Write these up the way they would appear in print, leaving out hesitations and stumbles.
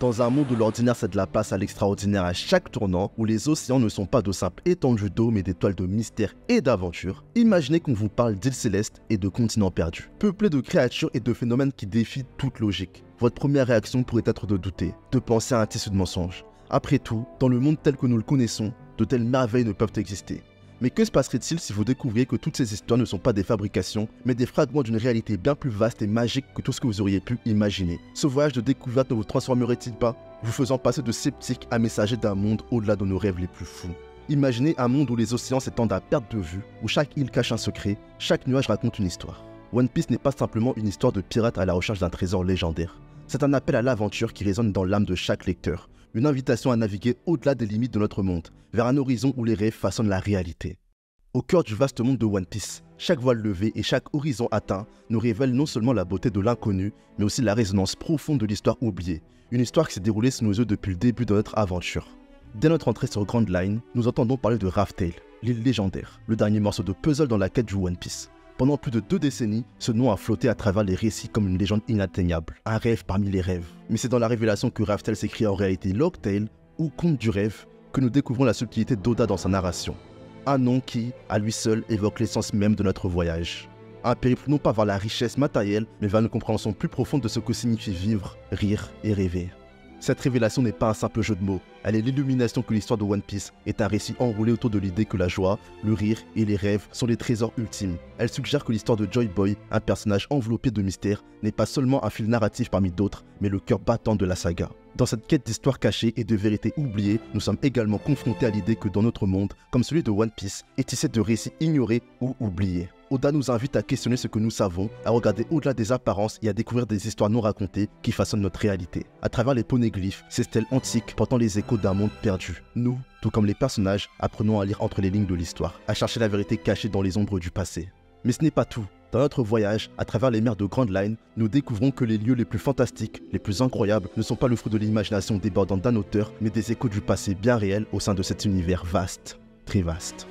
Dans un monde où l'ordinaire cède la place à l'extraordinaire à chaque tournant, où les océans ne sont pas de simples étendues d'eau mais des toiles de mystère et d'aventure, imaginez qu'on vous parle d'îles célestes et de continents perdus, peuplés de créatures et de phénomènes qui défient toute logique. Votre première réaction pourrait être de douter, de penser à un tissu de mensonges. Après tout, dans le monde tel que nous le connaissons, de telles merveilles ne peuvent exister. Mais que se passerait-il si vous découvriez que toutes ces histoires ne sont pas des fabrications, mais des fragments d'une réalité bien plus vaste et magique que tout ce que vous auriez pu imaginer? Ce voyage de découverte ne vous transformerait-il pas, vous faisant passer de sceptique à messager d'un monde au-delà de nos rêves les plus fous? Imaginez un monde où les océans s'étendent à perte de vue, où chaque île cache un secret, chaque nuage raconte une histoire. One Piece n'est pas simplement une histoire de pirates à la recherche d'un trésor légendaire. C'est un appel à l'aventure qui résonne dans l'âme de chaque lecteur. Une invitation à naviguer au-delà des limites de notre monde, vers un horizon où les rêves façonnent la réalité. Au cœur du vaste monde de One Piece, chaque voile levée et chaque horizon atteint nous révèle non seulement la beauté de l'inconnu, mais aussi la résonance profonde de l'histoire oubliée. Une histoire qui s'est déroulée sous nos yeux depuis le début de notre aventure. Dès notre entrée sur Grand Line, nous entendons parler de Raftail, l'île légendaire, le dernier morceau de puzzle dans la quête du One Piece. Pendant plus de 2 décennies, ce nom a flotté à travers les récits comme une légende inatteignable, un rêve parmi les rêves. Mais c'est dans la révélation que Raftail s'écrit en réalité Locktail, ou Conte du rêve, que nous découvrons la subtilité d'Oda dans sa narration. Un nom qui, à lui seul, évoque l'essence même de notre voyage. Un périple non pas vers la richesse matérielle, mais vers une compréhension plus profonde de ce que signifie vivre, rire et rêver. Cette révélation n'est pas un simple jeu de mots, elle est l'illumination que l'histoire de One Piece est un récit enroulé autour de l'idée que la joie, le rire et les rêves sont les trésors ultimes. Elle suggère que l'histoire de Joy Boy, un personnage enveloppé de mystère, n'est pas seulement un fil narratif parmi d'autres, mais le cœur battant de la saga. Dans cette quête d'histoire cachée et de vérité oubliée, nous sommes également confrontés à l'idée que dans notre monde, comme celui de One Piece, est tissé de récits ignorés ou oubliés. Oda nous invite à questionner ce que nous savons, à regarder au-delà des apparences et à découvrir des histoires non racontées qui façonnent notre réalité. À travers les poneglyphes, ces stèles antiques portant les échos d'un monde perdu. Nous, tout comme les personnages, apprenons à lire entre les lignes de l'histoire, à chercher la vérité cachée dans les ombres du passé. Mais ce n'est pas tout. Dans notre voyage, à travers les mers de Grand Line, nous découvrons que les lieux les plus fantastiques, les plus incroyables, ne sont pas le fruit de l'imagination débordante d'un auteur, mais des échos du passé bien réel au sein de cet univers vaste, très vaste.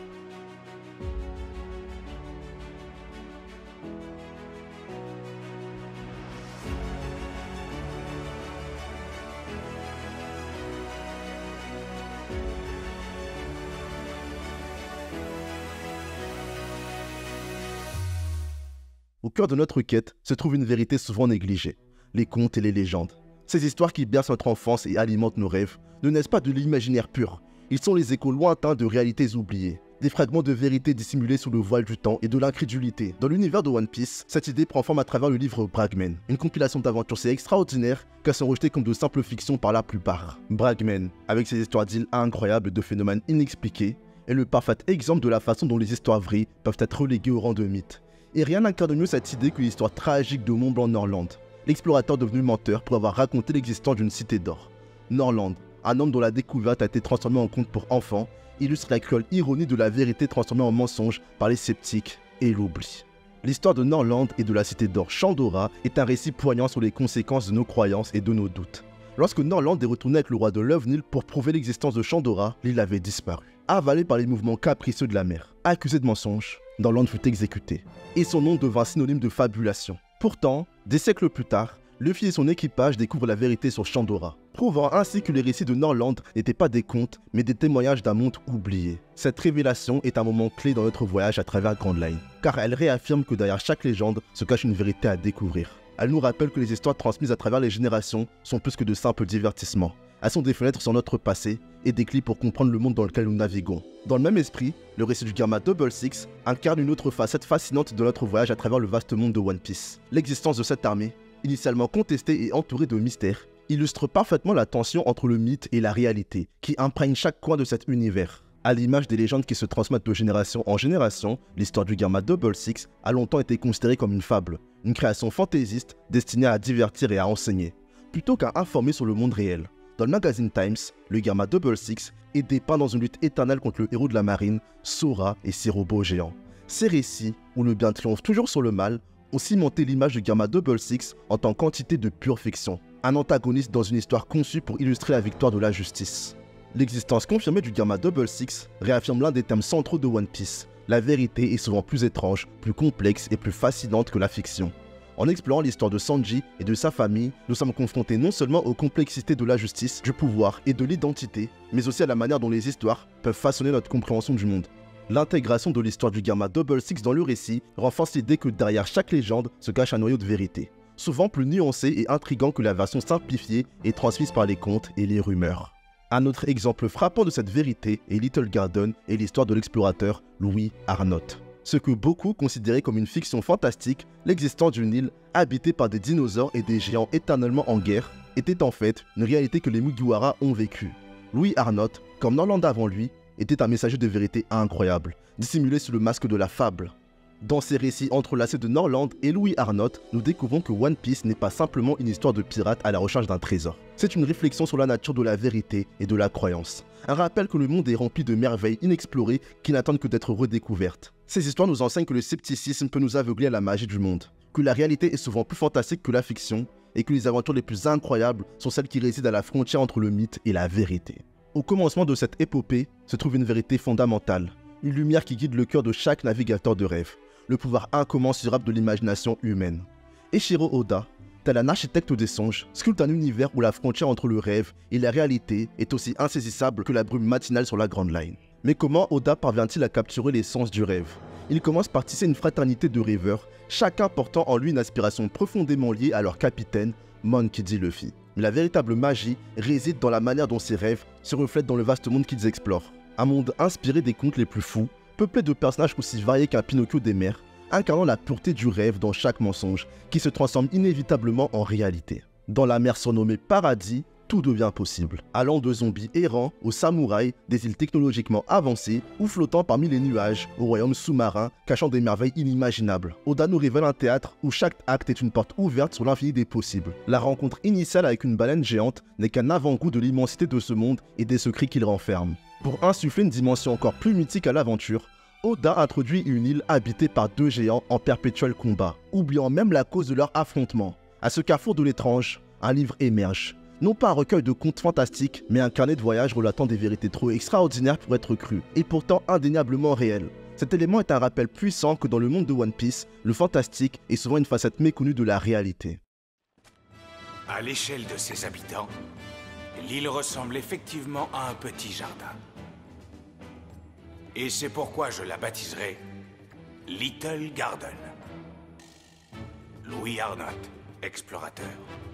Au cœur de notre quête se trouve une vérité souvent négligée, les contes et les légendes. Ces histoires qui bercent notre enfance et alimentent nos rêves ne naissent pas de l'imaginaire pur. Ils sont les échos lointains de réalités oubliées, des fragments de vérité dissimulés sous le voile du temps et de l'incrédulité. Dans l'univers de One Piece, cette idée prend forme à travers le livre Bragman, une compilation d'aventures si extraordinaires qu'elles sont rejetées comme de simples fictions par la plupart. Bragman, avec ses histoires d'îles incroyables et de phénomènes inexpliqués, est le parfait exemple de la façon dont les histoires vraies peuvent être reléguées au rang de mythes. Et rien n'incarne mieux cette idée que l'histoire tragique de Mont Blanc Norland, l'explorateur devenu menteur pour avoir raconté l'existence d'une cité d'or. Norland, un homme dont la découverte a été transformée en conte pour enfants, illustre la cruelle ironie de la vérité transformée en mensonge par les sceptiques et l'oubli. L'histoire de Norland et de la cité d'or Shandora est un récit poignant sur les conséquences de nos croyances et de nos doutes. Lorsque Norland est retourné avec le roi de Love Nil pour prouver l'existence de Shandora, l'île avait disparu. Avalé par les mouvements capricieux de la mer, accusé de mensonge, Norland fut exécuté, et son nom devint synonyme de fabulation. Pourtant, des siècles plus tard, Luffy et son équipage découvrent la vérité sur Shandora, prouvant ainsi que les récits de Norland n'étaient pas des contes, mais des témoignages d'un monde oublié. Cette révélation est un moment clé dans notre voyage à travers Grand Line, car elle réaffirme que derrière chaque légende se cache une vérité à découvrir. Elle nous rappelle que les histoires transmises à travers les générations sont plus que de simples divertissements. Elles sont des fenêtres sur notre passé et des clés pour comprendre le monde dans lequel nous naviguons. Dans le même esprit, le récit du Garma Double Six incarne une autre facette fascinante de notre voyage à travers le vaste monde de One Piece. L'existence de cette armée, initialement contestée et entourée de mystères, illustre parfaitement la tension entre le mythe et la réalité, qui imprègne chaque coin de cet univers. À l'image des légendes qui se transmettent de génération en génération, l'histoire du Garma Double Six a longtemps été considérée comme une fable, une création fantaisiste destinée à divertir et à enseigner, plutôt qu'à informer sur le monde réel. Dans le magazine Times, le Garma Double Six est dépeint dans une lutte éternelle contre le héros de la marine, Sora et ses robots géants. Ces récits, où le bien triomphe toujours sur le mal, ont cimenté l'image du Garma Double Six en tant qu'entité de pure fiction, un antagoniste dans une histoire conçue pour illustrer la victoire de la justice. L'existence confirmée du Garma Double Six réaffirme l'un des thèmes centraux de One Piece. La vérité est souvent plus étrange, plus complexe et plus fascinante que la fiction. En explorant l'histoire de Sanji et de sa famille, nous sommes confrontés non seulement aux complexités de la justice, du pouvoir et de l'identité, mais aussi à la manière dont les histoires peuvent façonner notre compréhension du monde. L'intégration de l'histoire du Garma Double Six dans le récit renforce l'idée que derrière chaque légende se cache un noyau de vérité, souvent plus nuancé et intrigant que la version simplifiée et transmise par les contes et les rumeurs. Un autre exemple frappant de cette vérité est Little Garden et l'histoire de l'explorateur Louis Arnott. Ce que beaucoup considéraient comme une fiction fantastique, l'existence d'une île habitée par des dinosaures et des géants éternellement en guerre, était en fait une réalité que les Mugiwara ont vécue. Louis Arnott, comme Norland avant lui, était un messager de vérité incroyable, dissimulé sous le masque de la fable. Dans ces récits entrelacés de Norland et Louis Arnott, nous découvrons que One Piece n'est pas simplement une histoire de pirates à la recherche d'un trésor. C'est une réflexion sur la nature de la vérité et de la croyance. Un rappel que le monde est rempli de merveilles inexplorées qui n'attendent que d'être redécouvertes. Ces histoires nous enseignent que le scepticisme peut nous aveugler à la magie du monde, que la réalité est souvent plus fantastique que la fiction, et que les aventures les plus incroyables sont celles qui résident à la frontière entre le mythe et la vérité. Au commencement de cette épopée se trouve une vérité fondamentale, une lumière qui guide le cœur de chaque navigateur de rêve, le pouvoir incommensurable de l'imagination humaine. Eiichiro Oda, tel un architecte des songes, sculpte un univers où la frontière entre le rêve et la réalité est aussi insaisissable que la brume matinale sur la Grand Line. Mais comment Oda parvient-il à capturer l'essence du rêve? Il commence par tisser une fraternité de rêveurs, chacun portant en lui une aspiration profondément liée à leur capitaine, Monkey D. Luffy. Mais la véritable magie réside dans la manière dont ces rêves se reflètent dans le vaste monde qu'ils explorent. Un monde inspiré des contes les plus fous, peuplé de personnages aussi variés qu'un Pinocchio des mers, incarnant la pureté du rêve dans chaque mensonge, qui se transforme inévitablement en réalité. Dans la mer surnommée Paradis, tout devient possible, allant de zombies errants aux samouraïs, des îles technologiquement avancées ou flottant parmi les nuages, aux royaumes sous-marins, cachant des merveilles inimaginables. Oda nous révèle un théâtre où chaque acte est une porte ouverte sur l'infini des possibles. La rencontre initiale avec une baleine géante n'est qu'un avant-goût de l'immensité de ce monde et des secrets qu'il renferme. Pour insuffler une dimension encore plus mythique à l'aventure, Oda introduit une île habitée par deux géants en perpétuel combat, oubliant même la cause de leur affrontement. À ce carrefour de l'étrange, un livre émerge. Non pas un recueil de contes fantastiques, mais un carnet de voyage relatant des vérités trop extraordinaires pour être crues, et pourtant indéniablement réelles. Cet élément est un rappel puissant que dans le monde de One Piece, le fantastique est souvent une facette méconnue de la réalité. À l'échelle de ses habitants, l'île ressemble effectivement à un petit jardin. Et c'est pourquoi je la baptiserai Little Garden. Louis Arnott, explorateur.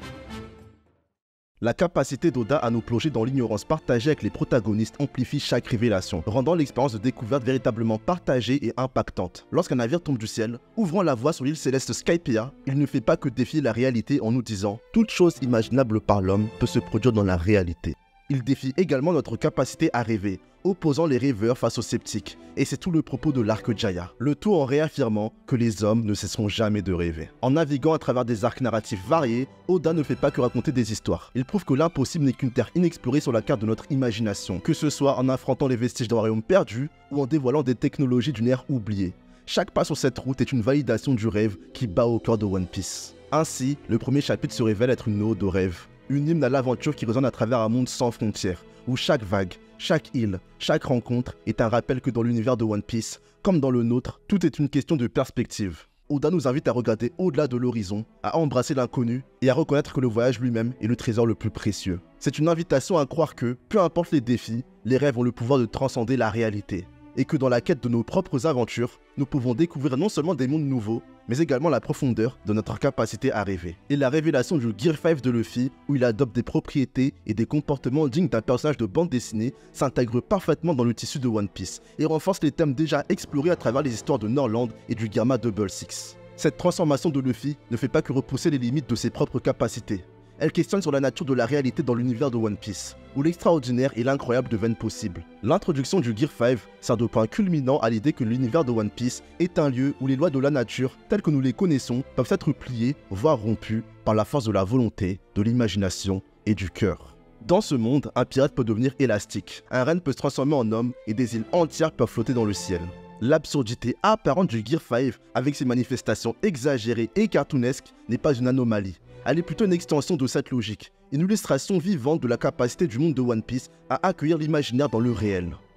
La capacité d'Oda à nous plonger dans l'ignorance partagée avec les protagonistes amplifie chaque révélation, rendant l'expérience de découverte véritablement partagée et impactante. Lorsqu'un navire tombe du ciel, ouvrant la voie sur l'île céleste Skypiea, il ne fait pas que défier la réalité en nous disant « Toute chose imaginable par l'homme peut se produire dans la réalité ». Il défie également notre capacité à rêver, opposant les rêveurs face aux sceptiques. Et c'est tout le propos de l'arc Jaya, le tout en réaffirmant que les hommes ne cesseront jamais de rêver. En naviguant à travers des arcs narratifs variés, Oda ne fait pas que raconter des histoires. Il prouve que l'impossible n'est qu'une terre inexplorée sur la carte de notre imagination, que ce soit en affrontant les vestiges d'un royaume perdu ou en dévoilant des technologies d'une ère oubliée. Chaque pas sur cette route est une validation du rêve qui bat au cœur de One Piece. Ainsi, le premier chapitre se révèle être une ode au rêve, une hymne à l'aventure qui résonne à travers un monde sans frontières, où chaque vague, chaque île, chaque rencontre est un rappel que dans l'univers de One Piece, comme dans le nôtre, tout est une question de perspective. Oda nous invite à regarder au-delà de l'horizon, à embrasser l'inconnu et à reconnaître que le voyage lui-même est le trésor le plus précieux. C'est une invitation à croire que, peu importe les défis, les rêves ont le pouvoir de transcender la réalité. Et que dans la quête de nos propres aventures, nous pouvons découvrir non seulement des mondes nouveaux, mais également la profondeur de notre capacité à rêver. Et la révélation du Gear 5 de Luffy, où il adopte des propriétés et des comportements dignes d'un personnage de bande dessinée, s'intègre parfaitement dans le tissu de One Piece, et renforce les thèmes déjà explorés à travers les histoires de Norland et du Garma Double Six. Cette transformation de Luffy ne fait pas que repousser les limites de ses propres capacités. Elle questionne sur la nature de la réalité dans l'univers de One Piece, où l'extraordinaire et l'incroyable deviennent possibles. L'introduction du Gear 5 sert de point culminant à l'idée que l'univers de One Piece est un lieu où les lois de la nature, telles que nous les connaissons, peuvent être pliées, voire rompues, par la force de la volonté, de l'imagination et du cœur. Dans ce monde, un pirate peut devenir élastique, un renne peut se transformer en homme et des îles entières peuvent flotter dans le ciel. L'absurdité apparente du Gear 5, avec ses manifestations exagérées et cartoonesques, n'est pas une anomalie. Elle est plutôt une extension de cette logique, une illustration vivante de la capacité du monde de One Piece à accueillir l'imaginaire dans le réel.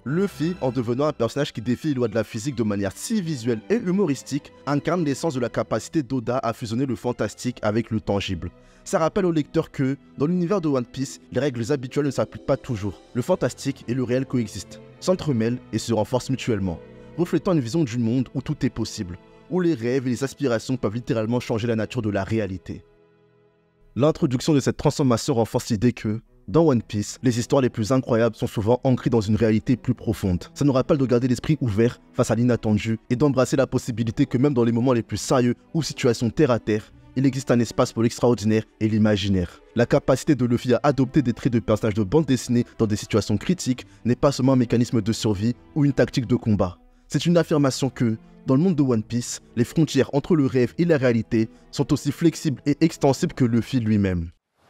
Luffy, en devenant un personnage qui défie les lois de la physique de manière si visuelle et humoristique, incarne l'essence de la capacité d'Oda à fusionner le fantastique avec le tangible. Ça rappelle au lecteur que, dans l'univers de One Piece, les règles habituelles ne s'appliquent pas toujours. Le fantastique et le réel coexistent, s'entremêlent et se renforcent mutuellement, reflétant une vision du monde où tout est possible, où les rêves et les aspirations peuvent littéralement changer la nature de la réalité. L'introduction de cette transformation renforce l'idée que, dans One Piece, les histoires les plus incroyables sont souvent ancrées dans une réalité plus profonde. Ça nous rappelle de garder l'esprit ouvert face à l'inattendu et d'embrasser la possibilité que même dans les moments les plus sérieux ou situations terre à terre, il existe un espace pour l'extraordinaire et l'imaginaire. La capacité de Luffy à adopter des traits de personnages de bande dessinée dans des situations critiques n'est pas seulement un mécanisme de survie ou une tactique de combat. C'est une affirmation que, dans le monde de One Piece, les frontières entre le rêve et la réalité sont aussi flexibles et extensibles que Luffy lui-même.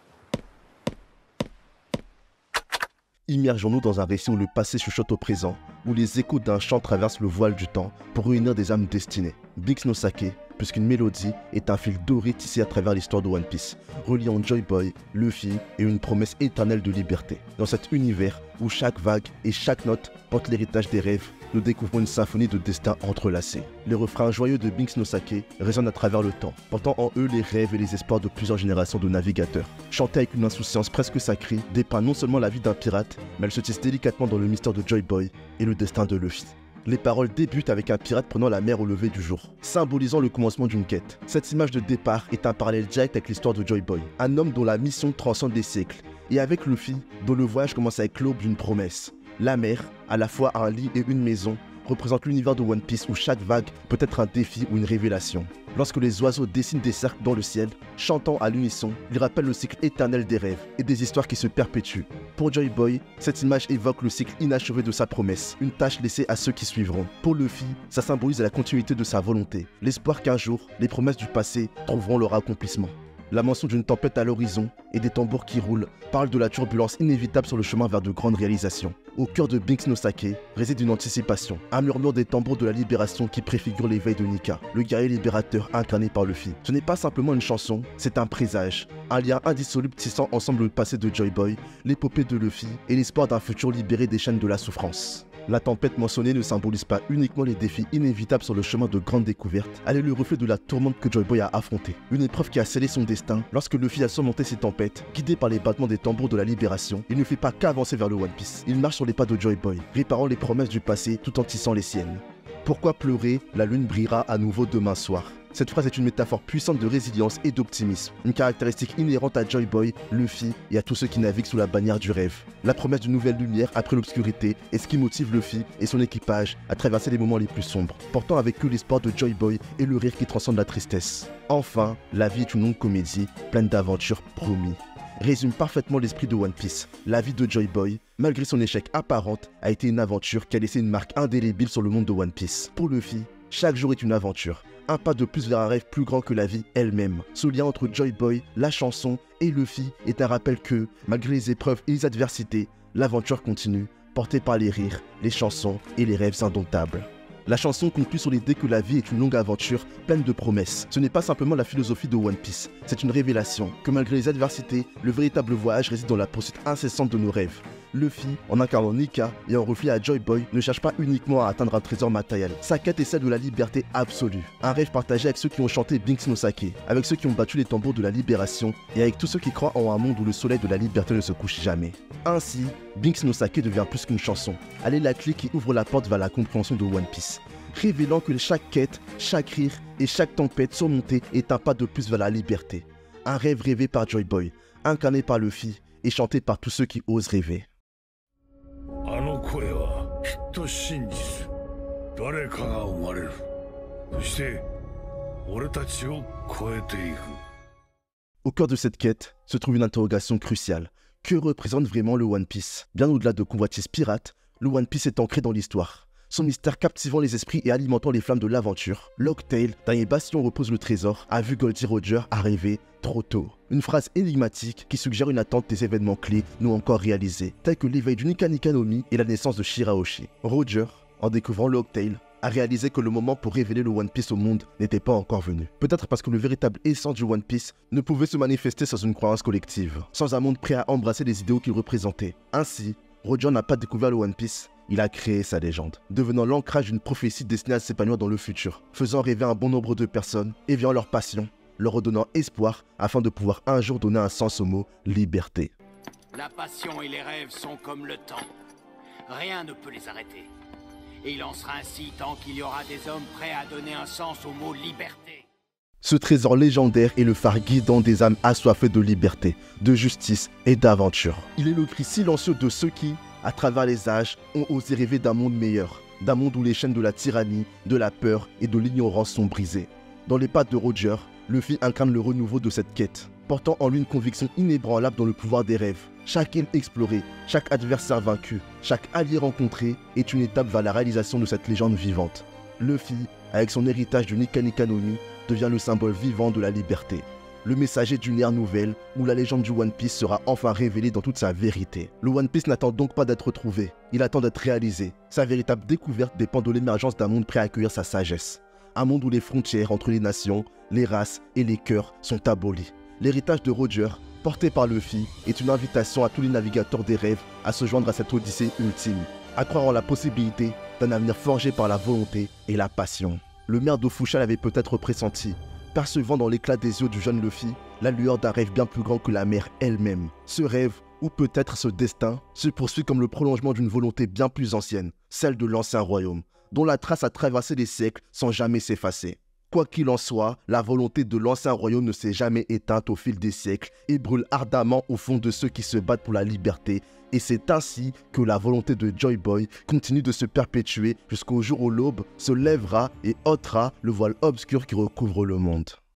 Immergeons-nous dans un récit où le passé chuchote au présent, où les échos d'un chant traversent le voile du temps pour réunir des âmes destinées. Binks no Sake, puisqu'une mélodie est un fil doré tissé à travers l'histoire de One Piece, reliant Joy Boy, Luffy et une promesse éternelle de liberté. Dans cet univers où chaque vague et chaque note portent l'héritage des rêves, nous découvrons une symphonie de destins entrelacés. Les refrains joyeux de Binks no Sake résonnent à travers le temps, portant en eux les rêves et les espoirs de plusieurs générations de navigateurs. Chantés avec une insouciance presque sacrée, dépeint non seulement la vie d'un pirate, mais elle se tisse délicatement dans le mystère de Joy Boy et le destin de Luffy. Les paroles débutent avec un pirate prenant la mer au lever du jour, symbolisant le commencement d'une quête. Cette image de départ est un parallèle direct avec l'histoire de Joy Boy, un homme dont la mission transcende les siècles, et avec Luffy, dont le voyage commence avec l'aube d'une promesse. La mer, à la fois un lit et une maison, représente l'univers de One Piece où chaque vague peut être un défi ou une révélation. Lorsque les oiseaux dessinent des cercles dans le ciel, chantant à l'unisson, ils rappellent le cycle éternel des rêves et des histoires qui se perpétuent. Pour Joy Boy, cette image évoque le cycle inachevé de sa promesse, une tâche laissée à ceux qui suivront. Pour Luffy, ça symbolise la continuité de sa volonté, l'espoir qu'un jour, les promesses du passé trouveront leur accomplissement. La mention d'une tempête à l'horizon et des tambours qui roulent parle de la turbulence inévitable sur le chemin vers de grandes réalisations. Au cœur de Binks no Sake réside une anticipation, un murmure des tambours de la libération qui préfigure l'éveil de Nika, le guerrier libérateur incarné par Luffy. Ce n'est pas simplement une chanson, c'est un présage, un lien indissoluble tissant ensemble le passé de Joy Boy, l'épopée de Luffy et l'espoir d'un futur libéré des chaînes de la souffrance. La tempête mentionnée ne symbolise pas uniquement les défis inévitables sur le chemin de grandes découvertes, elle est le reflet de la tourmente que Joy Boy a affrontée. Une épreuve qui a scellé son destin lorsque Luffy a surmonté ces tempêtes, guidé par les battements des tambours de la libération, il ne fait pas qu'avancer vers le One Piece. Il marche sur les pas de Joy Boy, réparant les promesses du passé tout en tissant les siennes. Pourquoi pleurer? La lune brillera à nouveau demain soir. Cette phrase est une métaphore puissante de résilience et d'optimisme, une caractéristique inhérente à Joy Boy, Luffy et à tous ceux qui naviguent sous la bannière du rêve. La promesse d'une nouvelle lumière après l'obscurité est ce qui motive Luffy et son équipage à traverser les moments les plus sombres, portant avec eux l'espoir de Joy Boy et le rire qui transcende la tristesse. Enfin, la vie est une longue comédie, pleine d'aventures promis. Résume parfaitement l'esprit de One Piece. La vie de Joy Boy, malgré son échec apparent, a été une aventure qui a laissé une marque indélébile sur le monde de One Piece. Pour Luffy, chaque jour est une aventure. Un pas de plus vers un rêve plus grand que la vie elle-même. Ce lien entre Joy Boy, la chanson et Luffy est un rappel que, malgré les épreuves et les adversités, l'aventure continue, portée par les rires, les chansons et les rêves indomptables. La chanson conclut sur l'idée que la vie est une longue aventure pleine de promesses. Ce n'est pas simplement la philosophie de One Piece, c'est une révélation que malgré les adversités, le véritable voyage réside dans la poursuite incessante de nos rêves. Luffy, en incarnant Nika et en reflet à Joy Boy, ne cherche pas uniquement à atteindre un trésor matériel. Sa quête est celle de la liberté absolue. Un rêve partagé avec ceux qui ont chanté Binks no Sake, avec ceux qui ont battu les tambours de la libération et avec tous ceux qui croient en un monde où le soleil de la liberté ne se couche jamais. Ainsi, Binks no Sake devient plus qu'une chanson. Elle est la clé qui ouvre la porte vers la compréhension de One Piece, révélant que chaque quête, chaque rire et chaque tempête surmontée est un pas de plus vers la liberté. Un rêve rêvé par Joy Boy, incarné par Luffy et chanté par tous ceux qui osent rêver. Au cœur de cette quête se trouve une interrogation cruciale. Que représente vraiment le One Piece? Bien au-delà de convoitises pirates, le One Piece est ancré dans l'histoire. Son mystère captivant les esprits et alimentant les flammes de l'aventure, Locktail, dernier bastion où repose le trésor, a vu Goldie Roger arriver trop tôt. Une phrase énigmatique qui suggère une attente des événements clés non encore réalisés, tels que l'éveil du Nika Nika no Mi et la naissance de Shirahoshi. Roger, en découvrant Locktail, a réalisé que le moment pour révéler le One Piece au monde n'était pas encore venu. Peut-être parce que le véritable essence du One Piece ne pouvait se manifester sans une croyance collective, sans un monde prêt à embrasser les idéaux qu'il représentait. Ainsi, Roger n'a pas découvert le One Piece, il a créé sa légende, devenant l'ancrage d'une prophétie destinée à s'épanouir dans le futur, faisant rêver un bon nombre de personnes, éveillant leur passion, leur redonnant espoir afin de pouvoir un jour donner un sens au mot liberté. La passion et les rêves sont comme le temps. Rien ne peut les arrêter. Et il en sera ainsi tant qu'il y aura des hommes prêts à donner un sens au mot liberté. Ce trésor légendaire est le phare guidant des âmes assoiffées de liberté, de justice et d'aventure. Il est le cri silencieux de ceux qui, à travers les âges, ont osé rêver d'un monde meilleur, d'un monde où les chaînes de la tyrannie, de la peur et de l'ignorance sont brisées. Dans les pattes de Roger, Luffy incarne le renouveau de cette quête, portant en lui une conviction inébranlable dans le pouvoir des rêves. Chaque île explorée, chaque adversaire vaincu, chaque allié rencontré est une étape vers la réalisation de cette légende vivante. Luffy, avec son héritage du Nika Nika no Mi, devient le symbole vivant de la liberté. Le messager d'une ère nouvelle où la légende du One Piece sera enfin révélée dans toute sa vérité. Le One Piece n'attend donc pas d'être trouvé, il attend d'être réalisé. Sa véritable découverte dépend de l'émergence d'un monde prêt à accueillir sa sagesse. Un monde où les frontières entre les nations, les races et les cœurs sont abolies. L'héritage de Roger, porté par Luffy, est une invitation à tous les navigateurs des rêves à se joindre à cette odyssée ultime, à croire en la possibilité d'un avenir forgé par la volonté et la passion. Le maire d'Ofusha l'avait peut-être pressenti, percevant dans l'éclat des yeux du jeune Luffy la lueur d'un rêve bien plus grand que la mer elle-même. Ce rêve, ou peut-être ce destin, se poursuit comme le prolongement d'une volonté bien plus ancienne, celle de l'ancien royaume, dont la trace a traversé les siècles sans jamais s'effacer. Quoi qu'il en soit, la volonté de l'ancien royaume ne s'est jamais éteinte au fil des siècles et brûle ardemment au fond de ceux qui se battent pour la liberté. Et c'est ainsi que la volonté de Joy Boy continue de se perpétuer jusqu'au jour où l'aube se lèvera et ôtera le voile obscur qui recouvre le monde.